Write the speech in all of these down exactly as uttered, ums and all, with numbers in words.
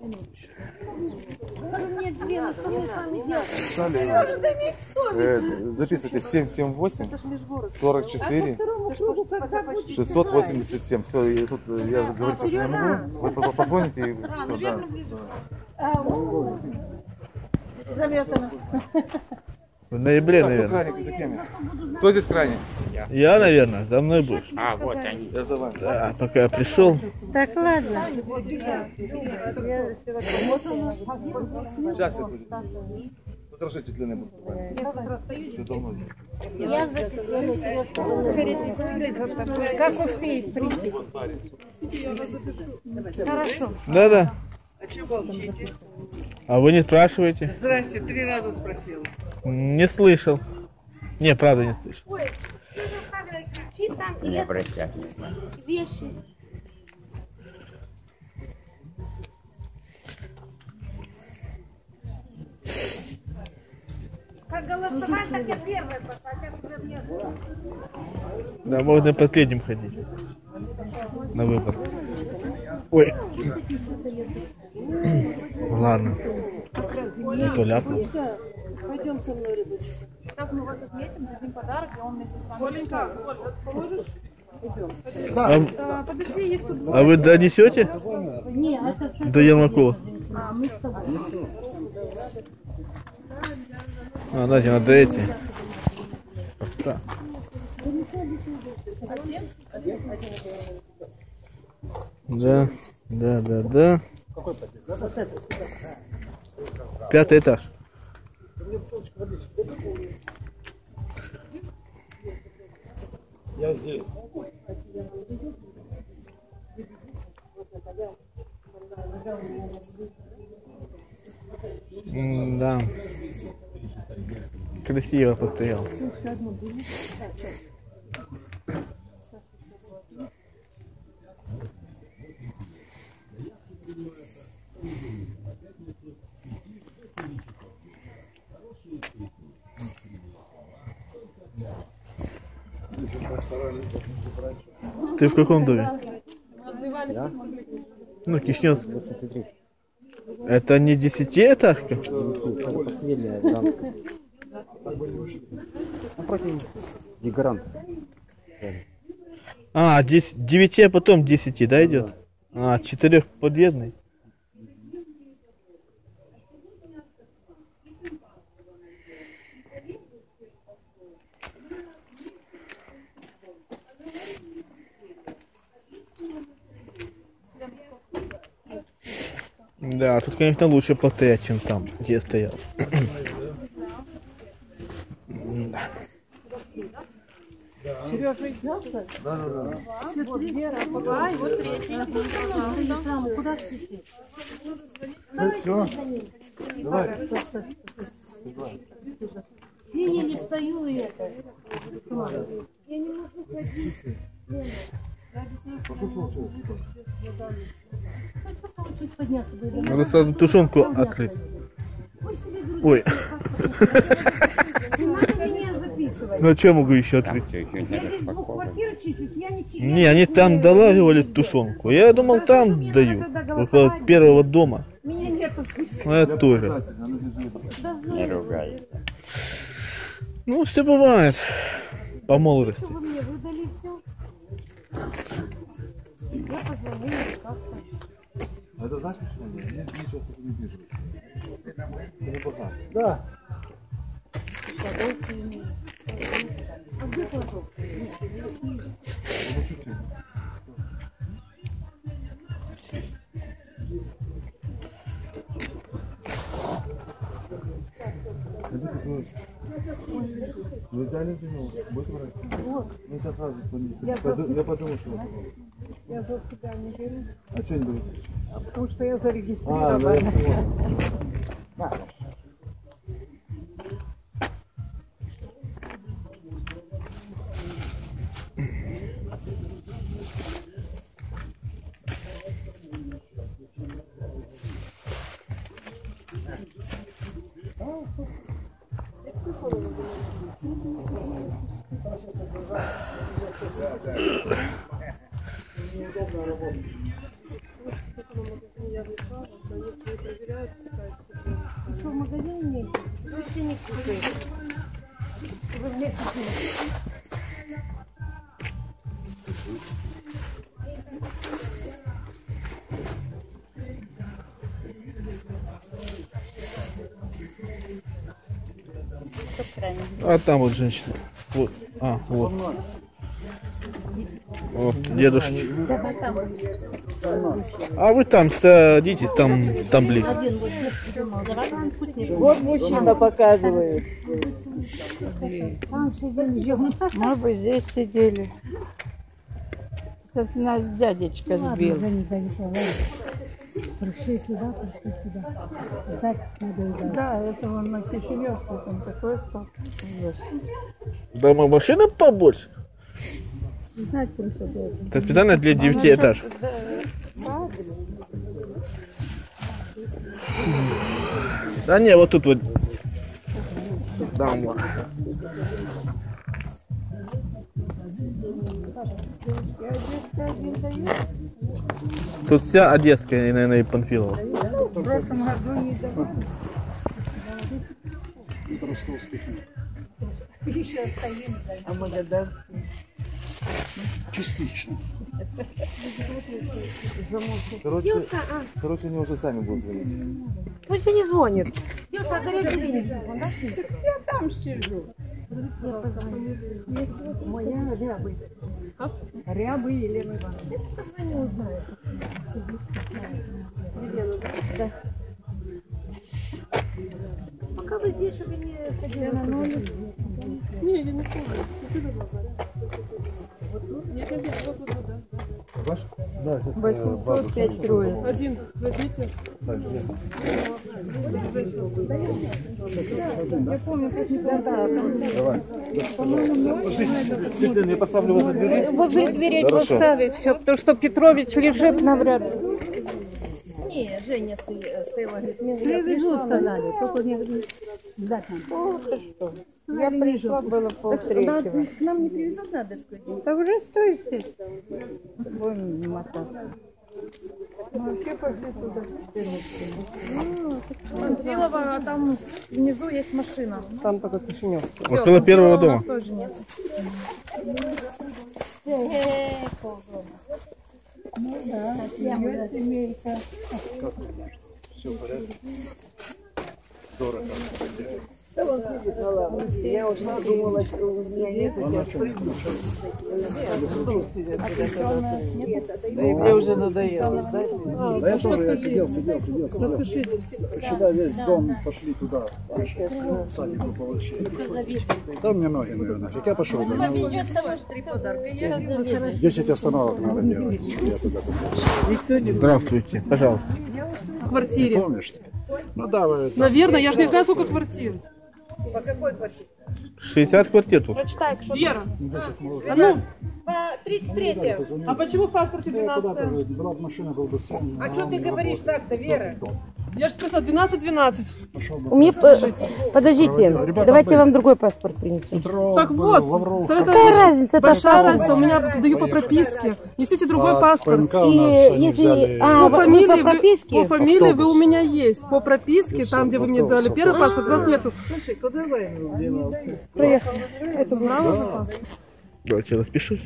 Записывайте семь семь восемь сорок четыре шестьсот восемьдесят семь. Все, и тут я говорю, что не могу. Вы позвоните и все, да. Заветано. В ноябре, наверное. Кто здесь крайний? Я, я наверное, за мной будешь. А, вот они. Я за вами. Да, пока я пришел. Так, ладно. Сейчас я буду. Подержите длинный буст. Все давно. Я за Светланой Сережкой. Как успеет прийти? Хорошо. Да-да. А чего молчите? А вы не спрашиваете? Здрасте, три раза спросил. Не слышал. Не, правда не слышал. Ой, ты же оставила ключи там и вещи. Как голосовать, так я первая пошла, сейчас уже нет. Да, можно последним ходить. На выбор. Ой. Ладно. Не то ляпну. Пойдем со мной, рыбочка. Сейчас мы вас отметим, дадим подарок, и он вместе с вами. Оленька, Поможешь? А, а, подожди, их тут двое. а вы донесете? Не, это все. До Ермакова. А, мы с тобой. А, дайте, надо эти. Так. Да, да, да, да. Пятый этаж. Я здесь. Да. Красиво постоял. Ты в каком доме? Я? Ну, Кишнев. Это не десятиэтажка? Последняя дамская. Напротив Гигаранта. А, девяти, а потом десяти, да, идет? А, четырехподъездный. Да, тут, конечно, лучше постоять, чем там, где я стоял. Да. Сережа идет? Да, да, да. Вот Вера, Два, и вот третий. куда спешить? Все. Давай. Я еле стою и это. Я не могу ходить. Чуть подняться бы. Надо сразу тушенку открыть. Ой. Не надо меня записывать. Ну а что я могу еще открыть? Я здесь в двух квартирах числюсь, я не числюсь. Не, они там долаживали тушенку. Я думал, там дают. Около первого дома. Меня нету в списке. Ну я тоже. Не ругайся. Ну, все бывает. По молодости. Вы мне выдали все. Я позвонила как-то. Это знаешь, что я ничего не вижу. Да. А где платок? Вы взяли вино? Будете брать? Вот. Ну сейчас сразу. Я, я подумал, что... Я за себя не беру. А что не берете? А потому что я А, зарегистрирована. да, я понял. Неудобно работать. Что, в магазине нет? Ну, все не кушают. Вы вместе с ним. А там вот женщина. Вот. А, вот. Вот, дедушки. А вы там садитесь, там, там ближе. Вот мужчина показывает. Там сидим, ждем. Мы бы здесь сидели. Как нас дядечка сбил. Пришли сюда, пришли сюда. Ждать надо ждать. Да, это он на Киселевской, там такой стол. Да, мы машина побольше. Знать просто это. Это специально для девятиэтажек. Да не, вот тут вот. Там вот. Тут вся Одесская, и, наверное, и Панфилова. В прошлом году не давали. Еще стоим. А Магаданский. Частично. Короче, короче, они уже сами будут звонить. Пусть они звонят. Девушка, а горячий линия. Я там сижу. Моя рябы. Рябы Елена Ивановна. Я не узнаю. Елена, да? Пока вы здесь, чтобы не ходили на ноги. Не, я не помню. Нет, нет, нет, вот, вот, вот, да. Да, сейчас, восемьсот пять трое. Один возьмите. Я помню, как никогда. Я поставлю возле двери. Возле дверей Хорошо. поставь все, потому что Петрович лежит навряд ли. Не, Женя стояла, говорит, мне Я пришла, сказали, только не ждать надо. О, ты что? Я пришла, было полтретьего. к нам не привезут на доску? Да уже стой здесь. Будем мотать. Мы вообще пошли туда. Панфилова, а там внизу есть машина. Там только Кишинев. Всё, Около первого Панфилова у дома. нас тоже нет. Ну да, семья, семейка. Все в порядке. Дорого. Я уже думала, что у меня нет. Мне уже надоело, знаете? Да я тоже я сидел, сидел, сидел. Распишитесь. Сюда весь дом пошли туда. В садику получили. Там мне ноги, наверное. Я пошел. десять остановок надо делать. Я туда попал. Здравствуйте, пожалуйста. В квартире. Помнишь? Ну да, вы это- Наверное, я же не знаю, сколько квартир. шестьдесят квартир тут. Прочитай, что Вера, а ну, по тридцать третье. а почему в паспорте двенадцатое? Была бы машина, был бы сын. А что ты говоришь так-то, Вера? Я же сказала двенадцать двенадцать. У меня, подождите, давайте я вам другой паспорт принесу. Так вот, Какая разница, это большая паспорт. разница, у меня даю по прописке. Несите другой паспорт. И если, а, По вы фамилии, по вы, прописке? по фамилии вы у меня есть. По прописке, там, где вы мне дали первый паспорт, вас нету. Приехали. Это знала вас? Давайте я распишусь.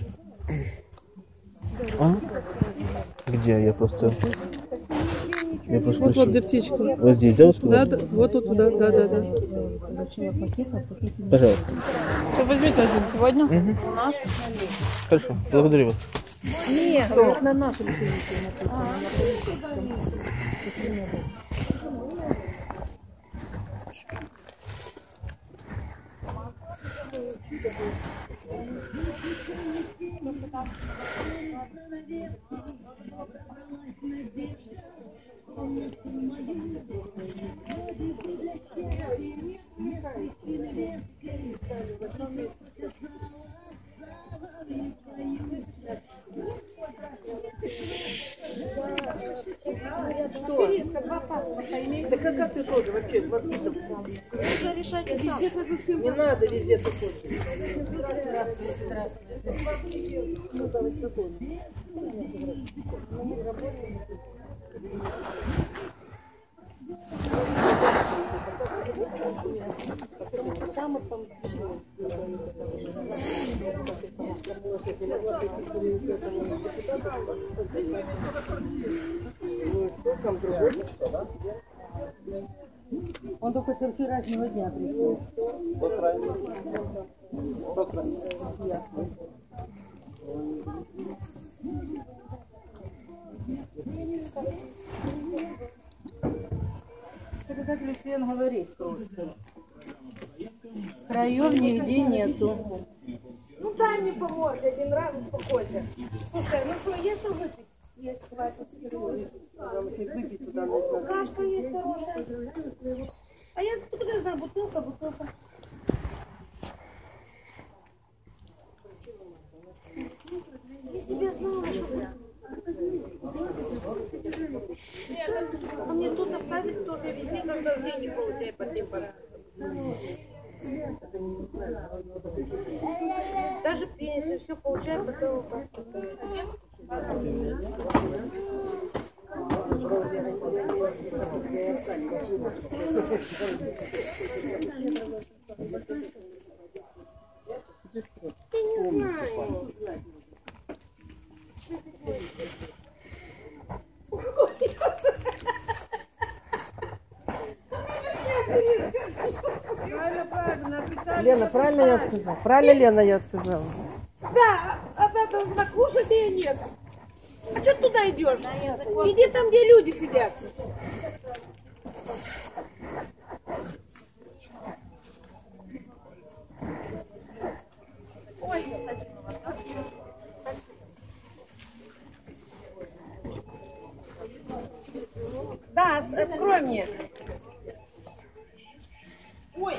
А? Где я просто... Я просто Вот, вот спросил. где птичка. Вот здесь, да, вы Да, сказали? да, вот тут, да, да, да, да. Пожалуйста. Все, возьмите один. Сегодня? Хорошо, благодарю вас. Нет, говорит, на нашем телевизоре. Да как, как ты тоже вообще воспитан? Нужно решать сам. Не надо везде ты ходишь. Он только со вчерашнего дня пришел. Это как Люсьен говорит просто. Краев нигде нету. Ну дай мне помочь, один раз успокойся. Слушай, ну что, есть что выпить? Есть, хватит. Кашка есть хорошая. А я куда знаю, бутылка, бутылка. Если бы я знала, что... А мне тут оставить тоже везде, когда деньги получаю по тем параметрам. Даже пенсию, все получаю по тому паспорту. Я не знаю. Лена, правильно я сказала? Правильно, Лена, я сказала? Да, она должна кушать, а я нет. А что ты туда идешь? Иди там, где люди сидят. Да, открой мне. Ой.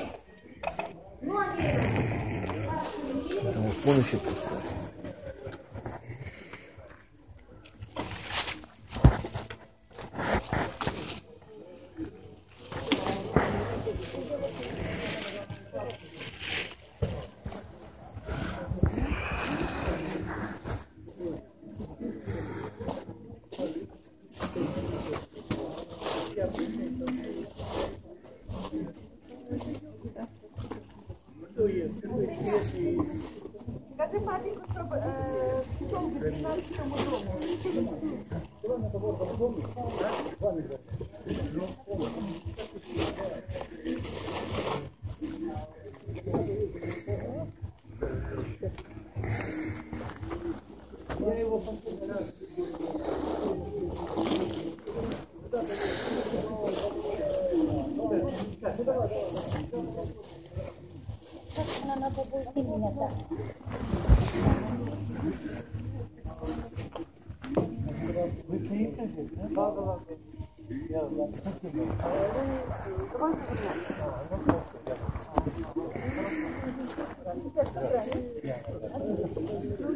Потому вон еще пусто. Скажи папеньку, чтобы э, пошел к двенадцатому дому. Я его последний раз... Вы приехали? Да, да, да. Я знаю.